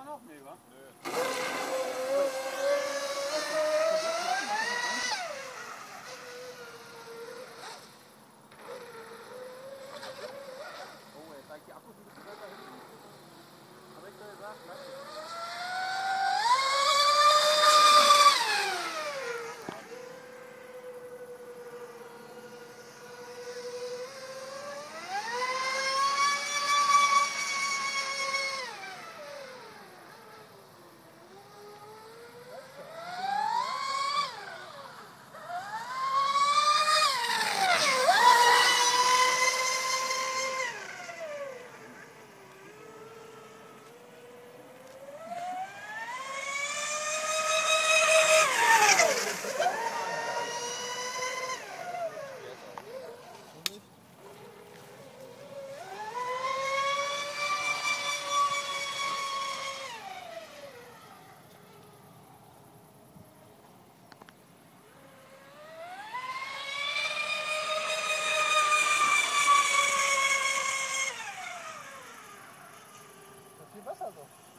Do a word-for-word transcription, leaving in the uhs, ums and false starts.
noch? Nee, wa? Nö. Oh, jetzt zeigt die Akkus ein bisschen weiter hinten. Hab ich doch gesagt, lass es. Viel besser so.